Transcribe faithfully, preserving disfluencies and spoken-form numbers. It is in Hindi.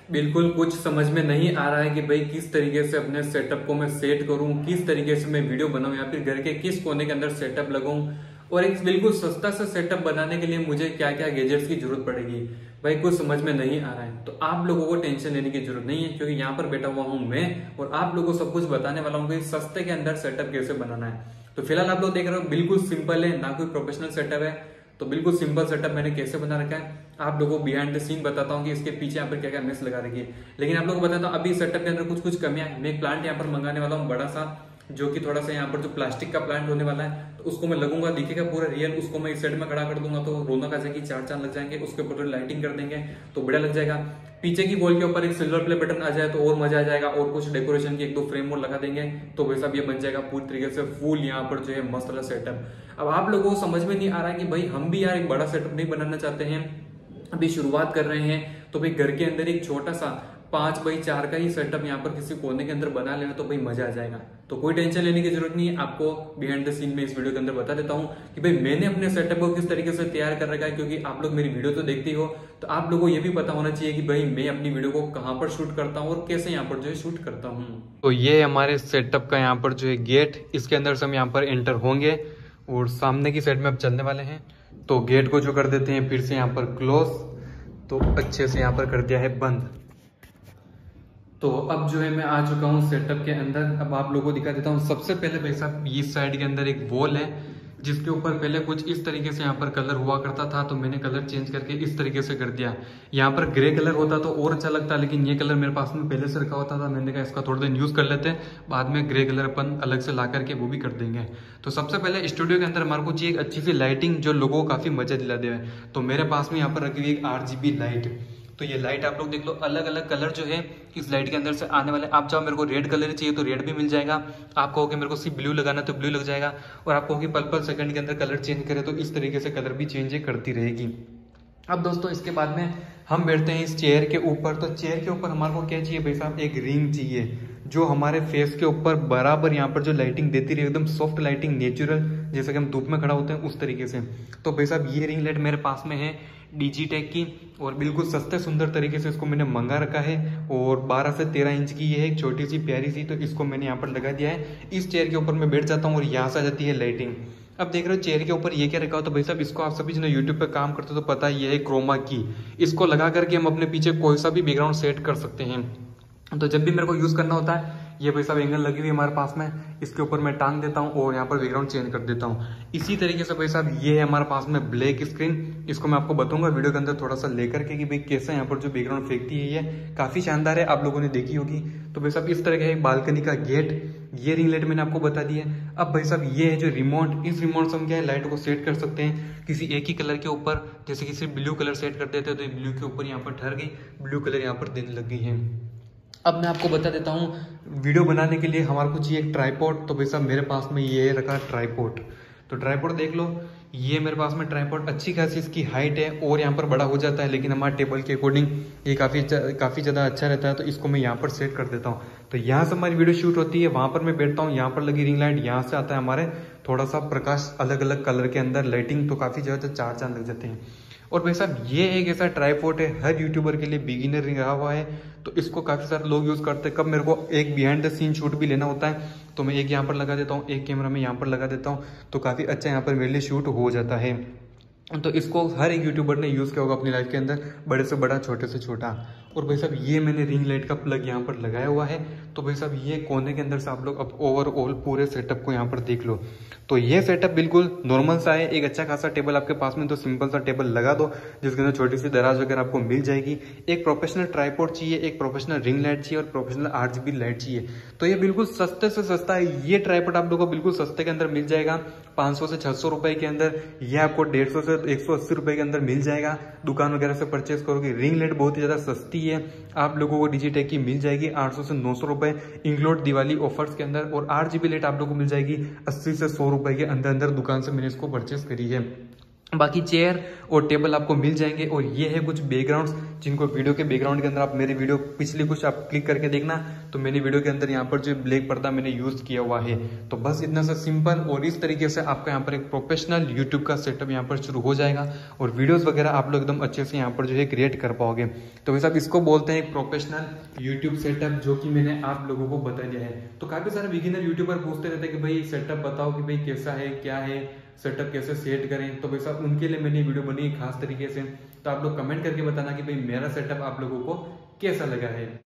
बिल्कुल कुछ समझ में नहीं आ रहा है कि भाई किस तरीके से अपने सेटअप को मैं सेट करूं, किस तरीके से मैं वीडियो बनाऊं या फिर घर के किस कोने के अंदर सेटअप लगाऊं और एक बिल्कुल सस्ता सा सेटअप बनाने के लिए मुझे क्या क्या गैजेट्स की जरूरत पड़ेगी। भाई कुछ समझ में नहीं आ रहा है। तो आप लोगों को टेंशन लेने की जरूरत नहीं है, क्योंकि यहाँ पर बैठा हुआ हूं मैं और आप लोगों को सब कुछ बताने वाला हूँ कि सस्ते के अंदर सेटअप कैसे बनाना है। तो फिलहाल आप लोग देख रहे हो बिल्कुल सिंपल है, ना कोई प्रोफेशनल सेटअप है। तो बिल्कुल सिंपल सेटअप मैंने कैसे बना रखा है आप लोगों को बिहाइंड द सीन बताता हूँ कि इसके पीछे यहाँ पर क्या क्या मेस लगा रखी है। लेकिन आप लोगों को बताता हूँ अभी सेटअप के अंदर कुछ कुछ कमियां है। मैं एक प्लांट यहाँ पर मंगाने वाला हूँ बड़ा सा, जो कि थोड़ा सा यहाँ पर जो प्लास्टिक का प्लांट होने वाला है, तो उसको मैं लगूंगा, दिखेगा पूरा रियल। उसको मैं इस साइड में खड़ा कर दूंगा तो रौनक आ जाएगी, चार चांद लग जाएंगे। उसके ऊपर लाइटिंग कर देंगे तो बढ़िया लग जाएगा। पीछे की वॉल के ऊपर एक सिल्वर प्ले बटन आ जाए तो और मजा आ जाएगा। और कुछ डेकोरेशन की एक दो फ्रेम और लगा देंगे तो वैसा भी ये बन जाएगा पूरी तरीके से फुल यहाँ पर जो है मस्त वाला सेटअप। अब आप लोगों को समझ में नहीं आ रहा है कि भाई हम भी यार एक बड़ा सेटअप नहीं बनाना चाहते हैं, अभी शुरुआत कर रहे हैं। तो भाई घर के अंदर एक छोटा सा पांच बाई चार का ही सेटअप यहाँ पर किसी कोने के अंदर बना लेना तो भाई मजा आ जाएगा। तो कोई टेंशन लेने की जरूरत नहीं है। आपको बिहाइंड द सीन में इस वीडियो के अंदर बता देता हूँ कि भाई मैंने अपने सेटअप को किस तरीके से तैयार कर रखा है, क्योंकि आप लोग मेरी वीडियो तो देखते ही हो, तो आप लोगों को ये भी पता होना चाहिए कि भाई मैं अपनी वीडियो को कहाँ पर शूट करता हूँ और कैसे यहाँ पर जो है शूट करता हूँ। तो ये हमारे सेटअप का यहाँ पर जो है गेट, इसके अंदर से हम यहाँ पर एंटर होंगे और सामने की साइड में अब चलने वाले हैं। तो गेट को जो कर देते हैं फिर से यहाँ पर क्लोज, तो अच्छे से यहाँ पर कर दिया है बंद। तो अब जो है मैं आ चुका हूँ सेटअप के अंदर। अब आप लोगों को दिखा देता हूँ। सबसे पहले भाई साहब इस साइड के अंदर एक वॉल है जिसके ऊपर पहले कुछ इस तरीके से यहाँ पर कलर हुआ करता था, तो मैंने कलर चेंज करके इस तरीके से कर दिया। यहाँ पर ग्रे कलर होता तो और अच्छा लगता, लेकिन ये कलर मेरे पास में पहले से रखा होता था। मैंने कहा इसका थोड़ा दिन यूज कर लेते हैं, बाद में ग्रे कलर अपन अलग से ला करके वो भी कर देंगे। तो सबसे पहले स्टूडियो के अंदर हमारे को चाहिए एक अच्छी सी लाइटिंग जो लोगों को काफी मजा दिला दे। तो मेरे पास में यहाँ पर रखी हुई एक आर जी बी लाइट। तो ये लाइट आप लोग देख लो, अलग अलग कलर जो है इस लाइट के अंदर से आने वाले। आप चाहो मेरे को रेड कलर चाहिए तो रेड भी मिल जाएगा, आप कहो कि मेरे को सिर्फ ब्लू लगाना तो ब्लू लग जाएगा, और आप कहो कि पल पल सेकंड के अंदर कलर चेंज करे तो इस तरीके से कलर भी चेंज करती रहेगी। अब दोस्तों इसके बाद में हम बैठते हैं इस चेयर के ऊपर। तो चेयर के ऊपर हमारे को क्या चाहिए भाई साहब, एक रिंग चाहिए जो हमारे फेस के ऊपर बराबर यहाँ पर जो लाइटिंग देती रहे, एकदम सॉफ्ट लाइटिंग, नेचुरल, जैसे कि हम धूप में खड़ा होते हैं उस तरीके से। तो भाई साहब ये रिंग लाइट मेरे पास में है डिजिटेक की, और बिल्कुल सस्ते सुंदर तरीके से इसको मैंने मंगा रखा है। और बारह से तेरह इंच की ये है, एक छोटी सी प्यारी सी। तो इसको मैंने यहाँ पर लगा दिया है। इस चेयर के ऊपर मैं बैठ जाता हूँ और यहाँ से आ जाती है लाइटिंग। अब देख रहे हो चेयर के ऊपर ये क्या रखा हो, तो भाई साहब इसको आप सभी जो यूट्यूब पे काम करते हो तो पता ही है, क्रोमा की। इसको लगा करके हम अपने पीछे कोई सा भी बैकग्राउंड सेट कर सकते हैं। तो जब भी मेरे को यूज करना होता है, ये भाई साहब एंगल लगी हुई है हमारे पास में, इसके ऊपर मैं टांग देता हूँ और यहाँ पर बैकग्राउंड चेंज कर देता हूँ। इसी तरीके से भाई साहब ये है हमारे पास में ब्लैक स्क्रीन। इसको मैं आपको बताऊंगा वीडियो के अंदर थोड़ा सा लेकर के कि भाई कैसे यहाँ पर जो बैकग्राउंड फेंकती है, ये काफी शानदार है, आप लोगों ने देखी होगी। तो भाई साहब इस तरह का है बालकनी का गेट। ये रिंग लाइट मैंने आपको बता दी है। अब भाई साहब ये है जो रिमोट, इस रिमोट से हम क्या है लाइट को सेट कर सकते हैं किसी एक ही कलर के ऊपर। जैसे कि सिर्फ ब्लू कलर सेट कर देते हैं तो ब्लू के ऊपर यहाँ पर ठहर गई, ब्लू कलर यहाँ पर देने लग गई है। अब मैं आपको बता देता हूँ वीडियो बनाने के लिए हमारे को चाहिए एक ट्राइपॉड। तो भाई साहब मेरे पास में ये रखा ट्राइपॉड। तो ट्राइपॉड देख लो, ये मेरे पास में ट्राइपॉड अच्छी खासी इसकी हाइट है और यहाँ पर बड़ा हो जाता है, लेकिन हमारे टेबल के अकॉर्डिंग ये काफ़ी काफ़ी ज़्यादा अच्छा रहता है। तो इसको मैं यहाँ पर सेट कर देता हूँ। तो यहाँ से हमारी वीडियो शूट होती है, वहाँ पर मैं बैठता हूँ, यहाँ पर लगी रिंग लाइट, यहाँ से आता है हमारे थोड़ा सा प्रकाश अलग अलग कलर के अंदर लाइटिंग, तो काफ़ी ज़्यादा चार चांद लग जाते हैं। और भाई साहब ये एक ऐसा ट्राइपॉड है, हर यूट्यूबर के लिए बिगिनर रहा हुआ है, तो इसको काफी सारे लोग यूज करते हैं। कब मेरे को एक बिहाइंड द सीन शूट भी लेना होता है तो मैं एक यहाँ पर लगा देता हूँ, एक कैमरा में यहाँ पर लगा देता हूँ, तो काफी अच्छा यहाँ पर मेरे लिए शूट हो जाता है। तो इसको हर एक यूट्यूबर ने यूज किया होगा अपनी लाइफ के अंदर, बड़े से बड़ा, छोटे से छोटा। और भाई साहब ये मैंने रिंग लाइट का प्लग यहाँ पर लगाया हुआ है। तो भाई साहब ये कोने के अंदर से आप लोग अब ओवरऑल पूरे सेटअप को यहाँ पर देख लो। तो ये सेटअप बिल्कुल नॉर्मल सा है। एक अच्छा खासा टेबल आपके पास में तो सिंपल सा टेबल लगा दो जिसके अंदर छोटी सी दराज वगैरह आपको मिल जाएगी। एक प्रोफेशनल ट्राइपॉड चाहिए, एक प्रोफेशनल रिंग लाइट चाहिए और प्रोफेशनल आरजीबी लाइट चाहिए। तो ये बिल्कुल सस्ते से सस्ता है। ये ट्राइपॉड आप लोगों को बिल्कुल सस्ते के अंदर मिल जाएगा, पाँच सौ से छह सौ रुपए के अंदर। ये आपको डेढ़ सौ से एक सौ अस्सी रुपए के अंदर मिल जाएगा, दुकान वगैरह से परचेस करोगे। रिंग लाइट बहुत ही ज्यादा सस्ती है, आप लोगों को डिजिटेक की मिल जाएगी आठ सौ से नौ सौ रुपए इंक्लूड दिवाली ऑफर्स के अंदर। और आठ जीबी लाइट आप लोगों को मिल जाएगी अस्सी से सौ रुपए के अंदर अंदर, दुकान से मैंने इसको परचेस करी है। बाकी चेयर और टेबल आपको मिल जाएंगे। और ये है कुछ बैकग्राउंड्स जिनको वीडियो के बैकग्राउंड के अंदर आप मेरे वीडियो पिछले कुछ आप क्लिक करके देखना, तो मैंने वीडियो के अंदर यहाँ पर जो ब्लैक पर्दा मैंने यूज किया हुआ है। तो बस इतना सा सिंपल और इस तरीके से आपका यहाँ पर एक प्रोफेशनल यूट्यूब का सेटअप यहाँ पर शुरू हो जाएगा और वीडियोज वगैरह आप लोग एकदम अच्छे से यहाँ पर जो है क्रिएट कर पाओगे। तो वैसे आप इसको बोलते हैं एक प्रोफेशनल यूट्यूब सेटअप, जो कि मैंने आप लोगों को बता दिया है। तो काफी सारे बिगिनर यूट्यूबर पूछते रहते हैं कि भाई सेटअप बताओ कि भाई कैसा है, क्या है सेटअप, कैसे सेट करें। तो वैसा उनके लिए मैंने वीडियो बनी खास तरीके से। तो आप लोग कमेंट करके बताना कि भाई मेरा सेटअप आप लोगों को कैसा लगा है।